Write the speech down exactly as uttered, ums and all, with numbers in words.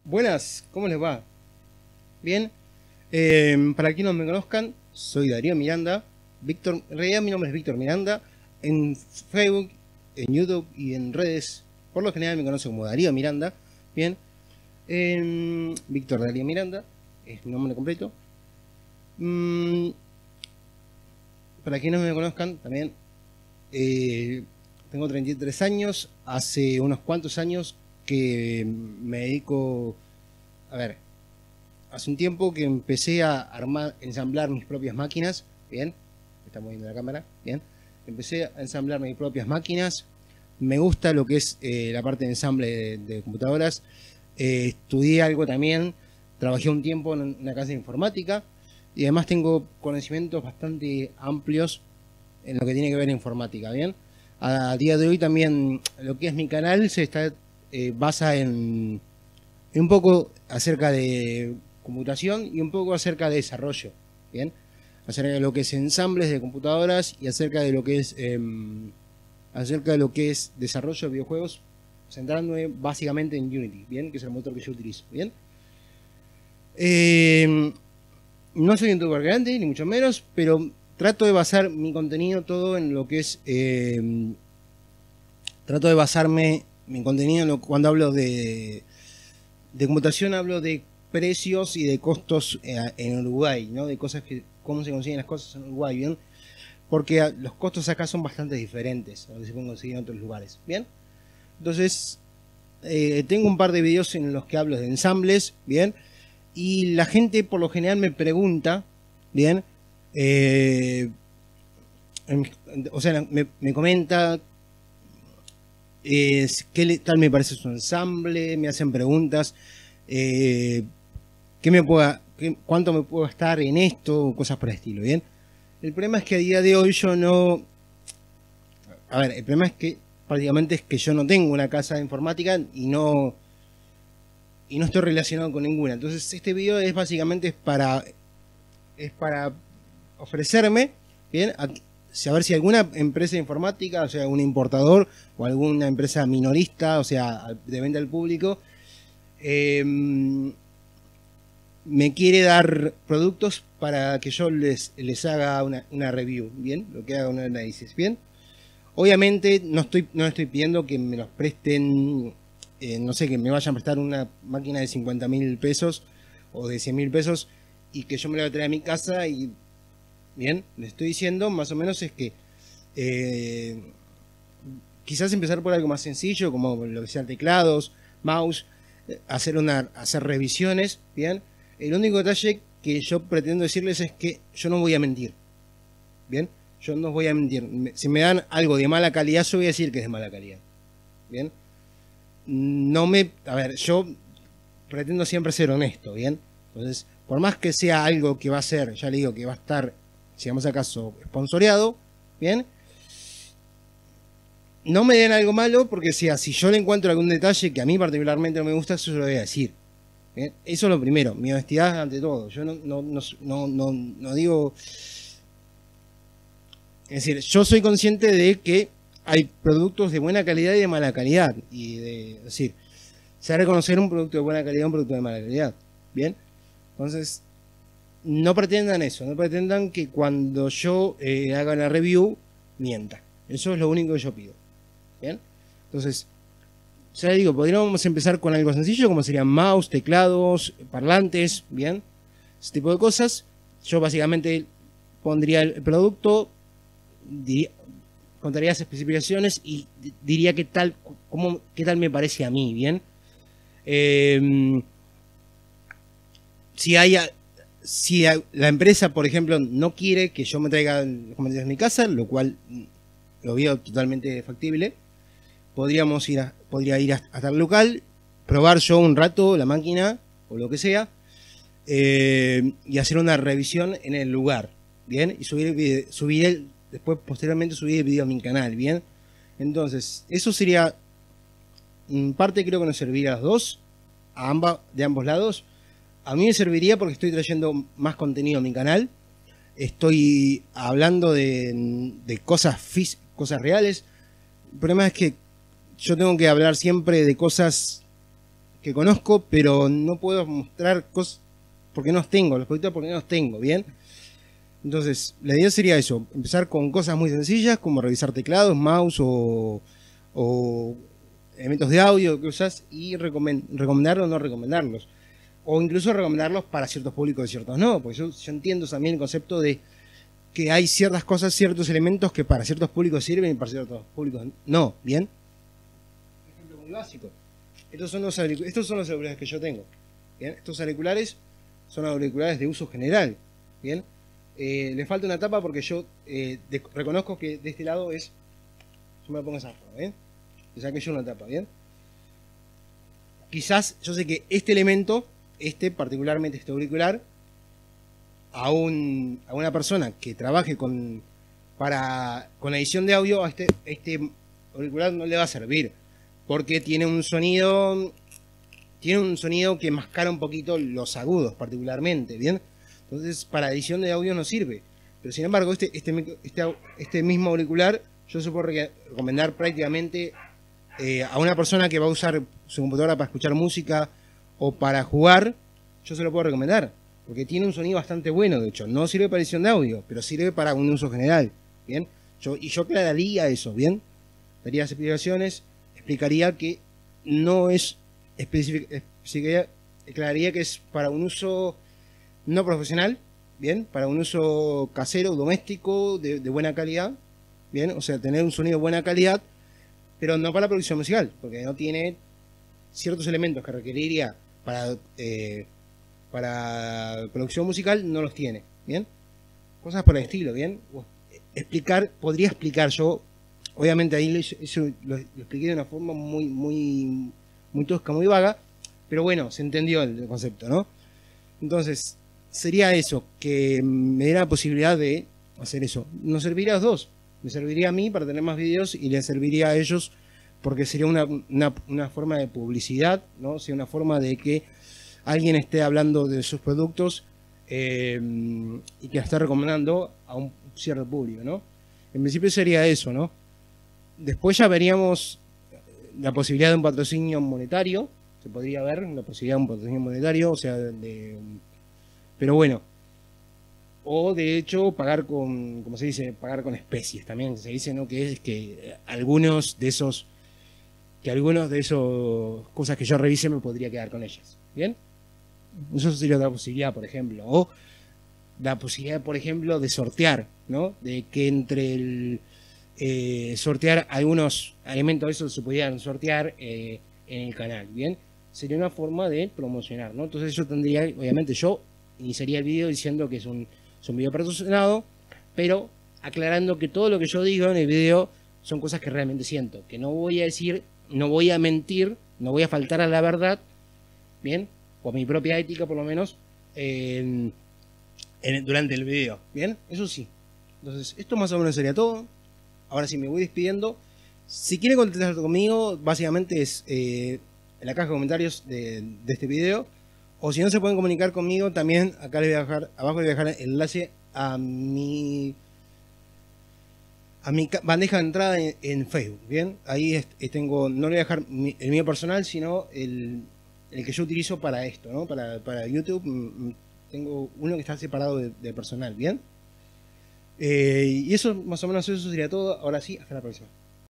Buenas, ¿cómo les va? Bien, eh, para quienes no me conozcan, soy Darío Miranda. Víctor, en realidad mi nombre es Víctor Miranda. En Facebook, en YouTube y en redes, por lo general me conocen como Darío Miranda. Bien, eh, Víctor Darío Miranda es mi nombre completo. Mm, para quienes no me conozcan, también eh, tengo treinta y tres años. Hace unos cuantos años que me dedico, a ver, hace un tiempo que empecé a armar, ensamblar mis propias máquinas, bien, está moviendo la cámara, bien, empecé a ensamblar mis propias máquinas. Me gusta lo que es eh, la parte de ensamble de, de computadoras. Eh, estudié algo también, trabajé un tiempo en una casa de informática y además tengo conocimientos bastante amplios en lo que tiene que ver informática, bien. A, a día de hoy también lo que es mi canal se está Eh, basa en, en un poco acerca de computación y un poco acerca de desarrollo, ¿bien? Acerca de lo que es ensambles de computadoras y acerca de lo que es eh, acerca de lo que es desarrollo de videojuegos, centrándome básicamente en Unity, ¿bien? Que es el motor que yo utilizo, ¿bien? Eh, no soy un youtuber grande, ni mucho menos, pero trato de basar mi contenido todo en lo que es eh, trato de basarme mi contenido, cuando hablo de, de computación, hablo de precios y de costos en Uruguay, ¿no? De cosas que, cómo se consiguen las cosas en Uruguay, ¿bien? Porque los costos acá son bastante diferentes a lo que se pueden conseguir en otros lugares, ¿bien? Entonces, eh, tengo un par de videos en los que hablo de ensambles, ¿bien? Y la gente por lo general me pregunta, ¿bien? Eh, o sea, me, me comenta Eh, qué tal me parece su ensamble, me hacen preguntas, eh, qué me pueda, qué, cuánto me puedo gastar en esto, cosas por el estilo, ¿bien? El problema es que a día de hoy yo no, a ver, el problema es que prácticamente es que yo no tengo una casa de informática y no, y no estoy relacionado con ninguna. Entonces este video es básicamente es para, es para ofrecerme, ¿bien? A, a ver si alguna empresa informática, o sea, un importador o alguna empresa minorista, o sea, de venta al público, eh, me quiere dar productos para que yo les, les haga una, una review, ¿bien? Lo que haga un análisis, ¿bien? Obviamente no estoy, no estoy pidiendo que me los presten, eh, no sé, que me vayan a prestar una máquina de cincuenta mil pesos o de cien mil pesos y que yo me la voy a traer a mi casa y... Bien, le estoy diciendo más o menos es que eh, quizás empezar por algo más sencillo, como lo que sean teclados, mouse, hacer una hacer revisiones, bien. El único detalle que yo pretendo decirles es que yo no voy a mentir, bien. Yo no voy a mentir. Si me dan algo de mala calidad, yo voy a decir que es de mala calidad, bien. No me, a ver, yo pretendo siempre ser honesto, bien. Entonces, por más que sea algo que va a ser, ya le digo que va a estar, si vamos acaso, sponsoreado, bien, no me den algo malo, porque sea, si yo le encuentro algún detalle que a mí particularmente no me gusta, eso yo lo voy a decir, ¿bien? Eso es lo primero, mi honestidad ante todo. Yo no, no, no, no, no, no digo, es decir, yo soy consciente de que hay productos de buena calidad y de mala calidad, y de, es decir, se reconocer un producto de buena calidad y un producto de mala calidad, bien. Entonces, no pretendan eso, no pretendan que cuando yo eh, haga la review mienta. Eso es lo único que yo pido, ¿bien? Entonces, ya les digo, podríamos empezar con algo sencillo, como serían mouse, teclados, parlantes, ¿bien? Ese tipo de cosas. Yo básicamente pondría el producto, diría, contaría las especificaciones y diría qué tal, cómo, qué tal me parece a mí, ¿bien? Eh, si hay... Si la empresa, por ejemplo, no quiere que yo me traiga los comentarios a mi casa, lo cual lo veo totalmente factible, podríamos ir a, podría ir hasta el local, probar yo un rato la máquina o lo que sea, eh, y hacer una revisión en el lugar, ¿bien? Y subir el video, subir el, después posteriormente subir el video a mi canal, ¿bien? Entonces, eso sería, en parte creo que nos serviría a los dos, a ambas, de ambos lados. A mí me serviría porque estoy trayendo más contenido a mi canal. Estoy hablando de, de cosas, cosas reales. El problema es que yo tengo que hablar siempre de cosas que conozco, pero no puedo mostrar cosas porque no los tengo, los productos porque no los tengo, ¿bien? Entonces, la idea sería eso, empezar con cosas muy sencillas como revisar teclados, mouse o, o elementos de audio que usas y recomend recomendarlos o no recomendarlos. O incluso recomendarlos para ciertos públicos y ciertos no, porque yo, yo entiendo también el concepto de que hay ciertas cosas, ciertos elementos que para ciertos públicos sirven y para ciertos públicos no, ¿bien? Un ejemplo muy básico. Estos son los, estos son los auriculares que yo tengo, ¿bien? Estos auriculares son auriculares de uso general, ¿bien? Eh, le falta una tapa porque yo eh, de, reconozco que de este lado es... Yo me la pongo esa forma, ¿bien? Le saqué yo una tapa, ¿bien? Quizás, yo sé que este elemento, este particularmente este auricular, a, un, a una persona que trabaje con, para, con edición de audio, a este, este auricular no le va a servir. Porque tiene un sonido... Tiene un sonido que mascara un poquito los agudos particularmente, ¿bien? Entonces, para edición de audio no sirve. Pero sin embargo, este, este, este, este mismo auricular, yo se puedo recomendar prácticamente eh, a una persona que va a usar su computadora para escuchar música o para jugar, yo se lo puedo recomendar. Porque tiene un sonido bastante bueno, de hecho. No sirve para edición de audio, pero sirve para un uso general, ¿bien? Yo, y yo aclararía eso, ¿bien? Daría las explicaciones, explicaría que no es específico, aclararía que es para un uso no profesional, bien, para un uso casero, doméstico, de, de buena calidad, bien, o sea, tener un sonido de buena calidad, pero no para producción musical, porque no tiene ciertos elementos que requeriría para, eh, para producción musical, no los tiene, bien, cosas por el estilo, bien, explicar, podría explicar yo, obviamente ahí lo, eso lo, lo expliqué de una forma muy, muy, muy tosca, muy vaga, pero bueno, se entendió el, el concepto, ¿no? Entonces, sería eso, que me diera la posibilidad de hacer eso. Nos serviría a los dos. Me serviría a mí para tener más videos y les serviría a ellos porque sería una, una, una forma de publicidad, ¿no? Sería una forma de que alguien esté hablando de sus productos eh, y que la esté recomendando a un cierto público, ¿no? En principio sería eso, ¿no? Después ya veríamos la posibilidad de un patrocinio monetario. Se podría ver la posibilidad de un patrocinio monetario, o sea, de... Pero bueno, o de hecho pagar con, como se dice, pagar con especies también, se dice, ¿no? Que es que algunos de esos, que algunos de esos cosas que yo revise me podría quedar con ellas, ¿bien? Eso sería otra posibilidad, por ejemplo, o la posibilidad, por ejemplo, de sortear, ¿no? De que entre el eh, sortear algunos elementos de esos se pudieran sortear eh, en el canal, ¿bien? Sería una forma de promocionar, ¿no? Entonces yo tendría, obviamente yo iniciaría el video diciendo que es un, es un video patrocinado, pero aclarando que todo lo que yo digo en el video son cosas que realmente siento, que no voy a decir, no voy a mentir, no voy a faltar a la verdad, ¿bien? O a mi propia ética por lo menos, en, en, durante el video, ¿bien? Eso sí. Entonces, esto más o menos sería todo. Ahora sí me voy despidiendo. Si quieren contactar conmigo, básicamente es eh, en la caja de comentarios de, de este video. O si no se pueden comunicar conmigo, también acá les voy a dejar, abajo les voy a dejar el enlace a mi a mi bandeja de entrada en, en Facebook, ¿bien? Ahí es, es tengo, no le voy a dejar mi, el mío personal, sino el, el que yo utilizo para esto, ¿no? Para, para YouTube, m, tengo uno que está separado de, de personal, ¿bien? Eh, y eso, más o menos eso sería todo. Ahora sí, hasta la próxima.